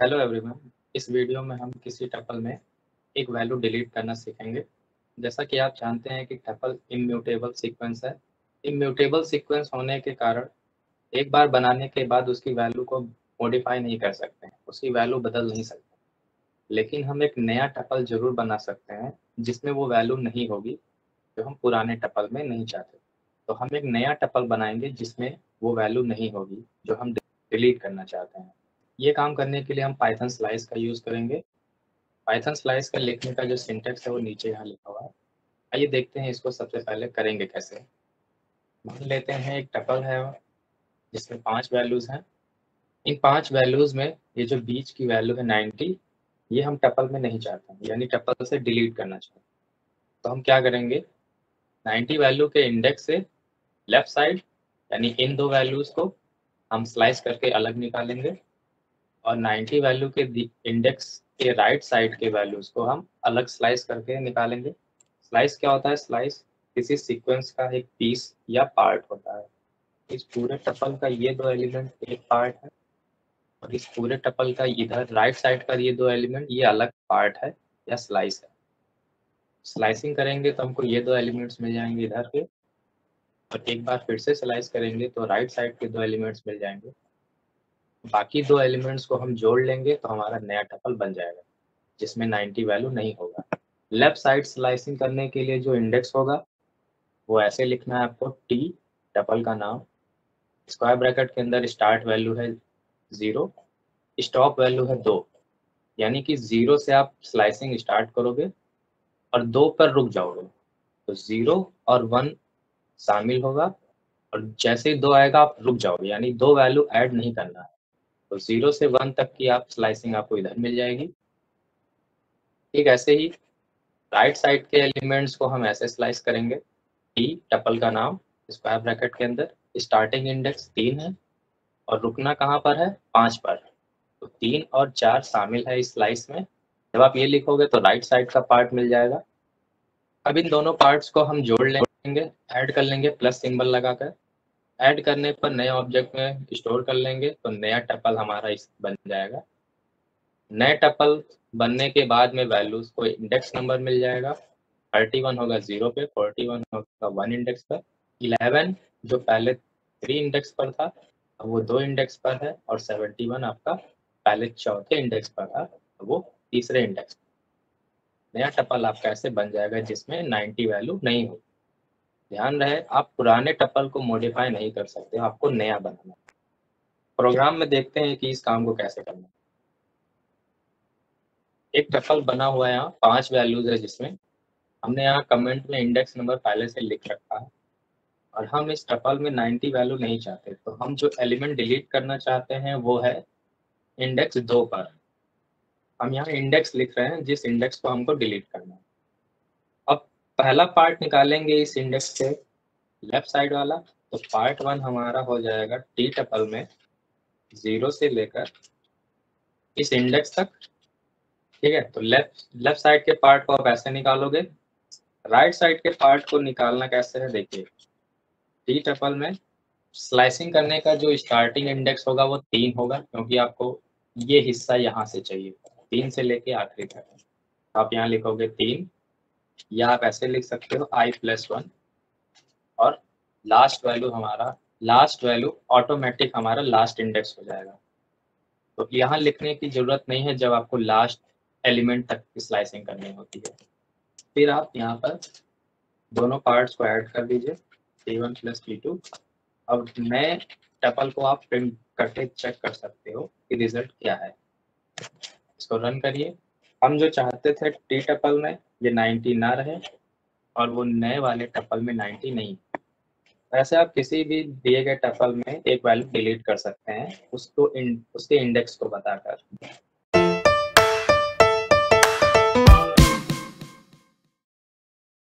Hello everyone. इस video में हम किसी टपल में एक वैल्यू डिलीट करना सीखेंगे। जैसा कि आप जानते हैं कि टपल इम्यूटेबल सीक्वेंस है। इम्यूटेबल सीक्वेंस होने के कारण एक बार बनाने के बाद उसकी वैल्यू को मॉडिफाई नहीं कर सकते हैं, उसकी वैल्यू बदल नहीं सकते। लेकिन हम एक नया टपल जरूर बना सकते हैं जिसमें वो वैल्यू नहीं होगी जो हम पुराने टपल में नहीं चाहते। तो हम एक नया टपल बनाएंगे जिसमें वो वैल्यू नहीं होगी जो हम डिलीट करना चाहते हैं। ये काम करने के लिए हम पाइथन स्लाइस का यूज़ करेंगे। पाइथन स्लाइस का लिखने का जो सिंटेक्स है वो नीचे यहाँ लिखा हुआ है। आइए देखते हैं इसको सबसे पहले करेंगे कैसे। मान लेते हैं एक टपल है जिसमें 5 वैल्यूज़ हैं। इन 5 वैल्यूज़ में ये जो बीच की वैल्यू है 90, ये हम टपल में नहीं चाहते हैं, यानी टपल से डिलीट करना चाहते हैं। तो हम क्या करेंगे, 90 वैल्यू के इंडेक्स से लेफ्ट साइड यानी इन दो वैल्यूज़ को हम स्लाइस करके अलग निकालेंगे और 90 वैल्यू के इंडेक्स के राइट साइड के वैल्यूज़ को हम अलग स्लाइस करके निकालेंगे। स्लाइस क्या होता है? स्लाइस किसी सीक्वेंस का एक पीस या पार्ट होता है। इस पूरे टपल का ये दो एलिमेंट एक पार्ट है और इस पूरे टपल का इधर राइट साइड का ये दो एलिमेंट ये अलग पार्ट है या स्लाइस है। स्लाइसिंग करेंगे तो हमको ये दो एलिमेंट्स मिल जाएंगे इधर के, और एक बार फिर से स्लाइस करेंगे तो राइट साइड के दो एलिमेंट्स मिल जाएंगे। बाकी दो एलिमेंट्स को हम जोड़ लेंगे तो हमारा नया टपल बन जाएगा जिसमें 90 वैल्यू नहीं होगा। लेफ्ट साइड स्लाइसिंग करने के लिए जो इंडेक्स होगा वो ऐसे लिखना है आपको, टी टपल का नाम, स्क्वायर ब्रैकेट के अंदर स्टार्ट वैल्यू है 0, स्टॉप वैल्यू है 2, यानी कि 0 से आप स्लाइसिंग स्टार्ट करोगे और 2 पर रुक जाओगे तो 0 और 1 शामिल होगा, और जैसे ही 2 आएगा आप रुक जाओगे, यानी 2 वैल्यू ऐड नहीं करना है। तो 0 से 1 तक की आप स्लाइसिंग आपको इधर मिल जाएगी। ठीक ऐसे ही राइट साइड के एलिमेंट्स को हम ऐसे स्लाइस करेंगे, टी टपल का नाम, स्क्वायर ब्रैकेट के अंदर स्टार्टिंग इंडेक्स 3 है और रुकना कहाँ पर है? 5 पर। तो 3 और 4 शामिल है इस स्लाइस में। जब आप ये लिखोगे तो राइट साइड का पार्ट मिल जाएगा। अब इन दोनों पार्ट्स को हम जोड़ लेंगे, ऐड कर लेंगे प्लस सिंबल लगाकर। ऐड करने पर नए ऑब्जेक्ट में स्टोर कर लेंगे तो नया टपल हमारा इस बन जाएगा। नए टपल बनने के बाद में वैल्यूज को इंडेक्स नंबर मिल जाएगा। 31 होगा 0 पे, 41 होगा 1 इंडेक्स पर, 11 जो पहले 3 इंडेक्स पर था अब वो 2 इंडेक्स पर है, और 71 आपका पहले चौथे इंडेक्स पर था वो तीसरे इंडेक्स पर। नया टपल आपका ऐसे बन जाएगा जिसमें 90 वैल्यू नहीं होगी। ध्यान रहे आप पुराने टपल को मॉडिफाई नहीं कर सकते, आपको नया बनाना है। प्रोग्राम में देखते हैं कि इस काम को कैसे करना है। एक टपल बना हुआ है, यहाँ 5 वैल्यूज है जिसमें हमने यहाँ कमेंट में इंडेक्स नंबर पहले से लिख रखा है, और हम इस टपल में 90 वैल्यू नहीं चाहते, तो हम जो एलिमेंट डिलीट करना चाहते हैं वो है इंडेक्स 2 पर। हम यहाँ इंडेक्स लिख रहे हैं जिस इंडेक्स को हमको डिलीट करना है। अब पहला पार्ट निकालेंगे इस इंडेक्स से लेफ्ट साइड वाला, तो पार्ट 1 हमारा हो जाएगा टी टपल में 0 से लेकर इस इंडेक्स तक। ठीक है, तो लेफ्ट साइड के पार्ट को आप ऐसे निकालोगे। राइट साइड के पार्ट को निकालना कैसे है देखिए, टी टपल में स्लाइसिंग करने का जो स्टार्टिंग इंडेक्स होगा वो 3 होगा, क्योंकि आपको ये हिस्सा यहाँ से चाहिए 3 से लेके आखिरी तक। आप यहाँ लिखोगे 3, या आप ऐसे लिख सकते हो i+1, और लास्ट वैल्यू ऑटोमेटिक हमारा लास्ट इंडेक्स हो जाएगा। तो यहाँ लिखने की जरूरत नहीं है जब आपको लास्ट एलिमेंट तक की स्लाइसिंग करनी होती है। फिर आप यहाँ पर दोनों पार्ट्स को ऐड कर दीजिए, T1 + T2। अब नए टपल को आप प्रिंट करके चेक कर सकते हो कि रिजल्ट क्या है। इसको रन करिए। हम जो चाहते थे टी टपल में ये 90 ना रहे और वो नए वाले टपल में 90 नहीं। वैसे आप किसी भी दिए गए टपल में एक वैल्यू डिलीट कर सकते हैं उसके इंडेक्स को बताकर।